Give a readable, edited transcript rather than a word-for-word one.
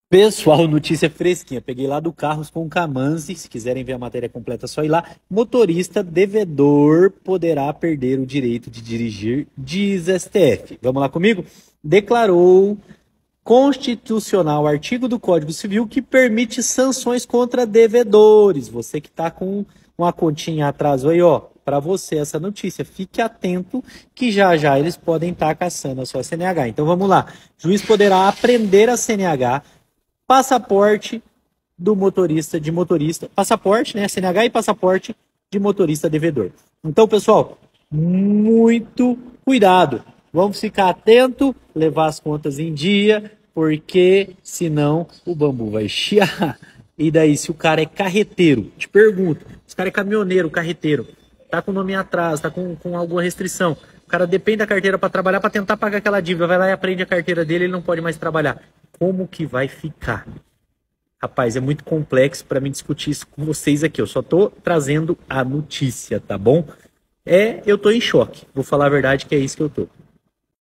Pessoal, notícia fresquinha. Peguei lá do Carros com Camanzi. Se quiserem ver a matéria completa, é só ir lá. Motorista devedor poderá perder o direito de dirigir, diz STF. Vamos lá comigo? Declarou constitucional artigo do Código Civil que permite sanções contra devedores. Você que está com uma continha atraso aí, ó, para você essa notícia. Fique atento que já já eles podem estar caçando a sua CNH. Então vamos lá. Juiz poderá apreender a CNH, passaporte do motorista, passaporte, né, CNH e passaporte de motorista devedor. Então, pessoal, muito cuidado. Vamos ficar atento, levar as contas em dia, porque senão o bambu vai chiar. E daí, se o cara é carreteiro, te pergunto, se o cara é caminhoneiro, carreteiro, tá com o nome atrás, tá com alguma restrição, o cara depende da carteira para trabalhar, para tentar pagar aquela dívida, vai lá e aprende a carteira dele, ele não pode mais trabalhar. Como que vai ficar? Rapaz, é muito complexo para mim discutir isso com vocês aqui. Eu só tô trazendo a notícia, tá bom? Eu tô em choque. Vou falar a verdade que é isso que eu tô.